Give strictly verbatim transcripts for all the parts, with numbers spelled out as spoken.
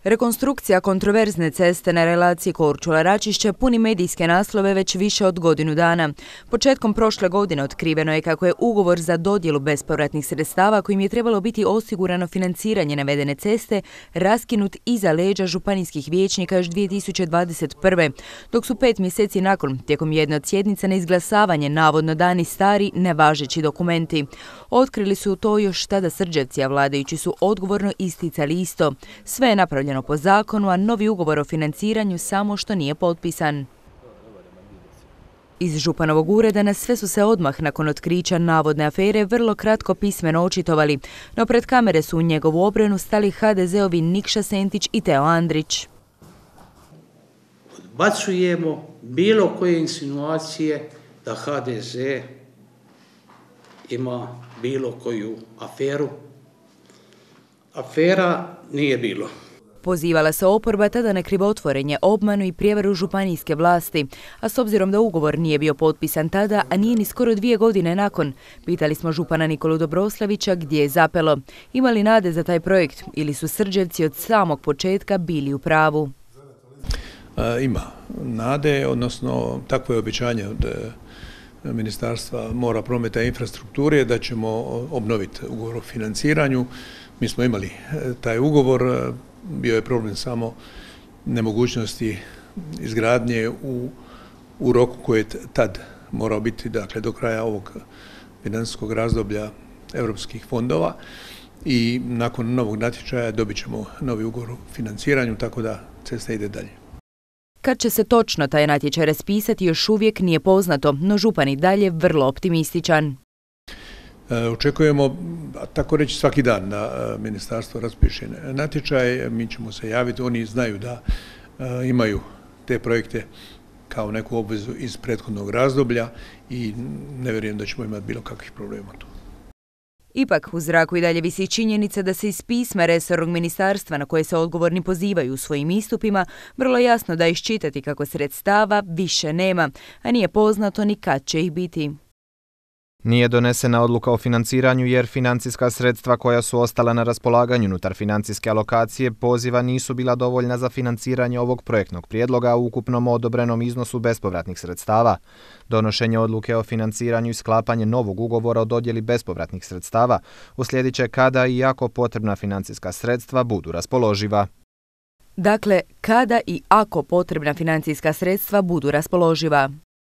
Rekonstrukcija kontroverzne ceste na relaciji Korčula-Račišće puni medijske naslove već više od godinu dana. Početkom prošle godine otkriveno je kako je ugovor za dodjelu bespovratnih sredstava kojim je trebalo biti osigurano financiranje navedene ceste raskinut iza leđa županijskih vijećnika još dvije tisuće dvadeset prve. dok su pet mjeseci nakon, tijekom jedne od sjednica na izglasavanje navodno dani stari, nevažeći dokumenti. Otkrili su to još tada Srđevci, a vladajući su odgovorno isticali isto. Sve je napravljeno po zakonu, a novi ugovor o financiranju samo što nije potpisan. Iz županovog ureda na sve su se odmah nakon otkrića navodne afere vrlo kratko pismeno očitovali, no pred kamere su u njegovu obranu stali ha de ze-ovi Nikša Sentić i Teo Andrić. Odbacujemo bilo koje insinuacije da ha de ze ima bilo koju aferu. Afera nije bilo. Pozivala se oporba tada na krivotvorenje, obmanu i prijevaru županijske vlasti, a s obzirom da ugovor nije bio potpisan tada, a nije ni skoro dvije godine nakon, pitali smo župana Nikolu Dobroslavića gdje je zapelo. Ima li nade za taj projekt ili su Srđevci od samog početka bili u pravu? E, ima nade, odnosno takvo je obećanje od Ministarstva mora, prometa i infrastrukture da ćemo obnoviti ugovor o financiranju. Mi smo imali taj ugovor, bio je problem samo nemogućnosti izgradnje u, u roku koji je tad morao biti, dakle, do kraja ovog financijskog razdoblja europskih fondova, i nakon novog natječaja dobit ćemo novi ugovor o financiranju, tako da cesta ide dalje. Kad će se točno taj natječaj raspisati još uvijek nije poznato, no župan i dalje vrlo optimističan. Očekujemo, tako reći, svaki dan da ministarstvo raspiše natječaj, mi ćemo se javiti, oni znaju da imaju te projekte kao neku obvezu iz prethodnog razdoblja i ne vjerujem da ćemo imati bilo kakvih problema tu. Ipak, u zraku i dalje visi činjenica da se iz pisma resornog ministarstva na koje se odgovorni pozivaju u svojim istupima vrlo jasno da iščitati kako sredstava više nema, a nije poznato ni kad će ih biti. Nije donesena odluka o financiranju jer financijska sredstva koja su ostala na raspolaganju unutar financijske alokacije poziva nisu bila dovoljna za financiranje ovog projektnog prijedloga u ukupnom odobrenom iznosu bespovratnih sredstava. Donošenje odluke o financiranju i sklapanje novog ugovora o dodjeli bespovratnih sredstava uslijedit će kada i ako potrebna financijska sredstva budu raspoloživa. Dakle, kada i ako potrebna financijska sredstva budu raspoloživa.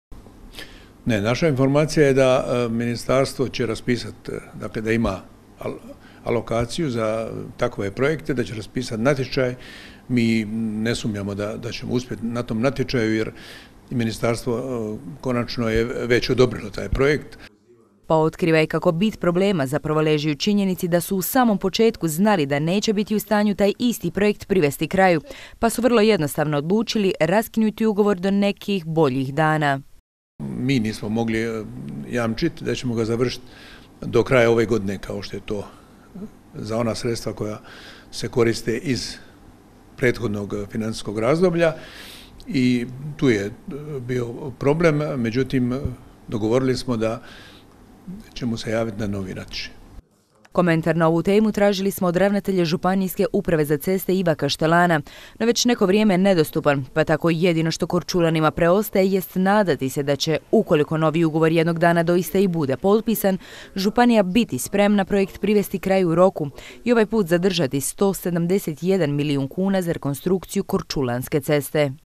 Ne, naša informacija je da ministarstvo će raspisati, dakle da ima alokaciju za takove projekte, da će raspisati natječaj. Mi ne sumnjamo da, da ćemo uspjeti na tom natječaju jer ministarstvo konačno je već odobrilo taj projekt. Pa otkriva i kako bit problema zapravo leži u činjenici da su u samom početku znali da neće biti u stanju taj isti projekt privesti kraju, pa su vrlo jednostavno odlučili raskinuti ugovor do nekih boljih dana. Mi nismo mogli jamčiti da ćemo ga završiti do kraja ove godine, kao što je to za ona sredstva koja se koriste iz prethodnog financijskog razdoblja, i tu je bio problem, međutim dogovorili smo da ćemo se javiti na novi natječaj. Komentar na ovu temu tražili smo od ravnatelja Županijske uprave za ceste Iva Kaštelana, no već neko vrijeme nedostupan, pa tako jedino što Korčulanima preostaje jest nadati se da će, ukoliko novi ugovor jednog dana doista i bude potpisan, županija biti spremna projekt privesti kraju u roku i ovaj put zadržati sto sedamdeset jedan milijun kuna za rekonstrukciju Korčulanske ceste.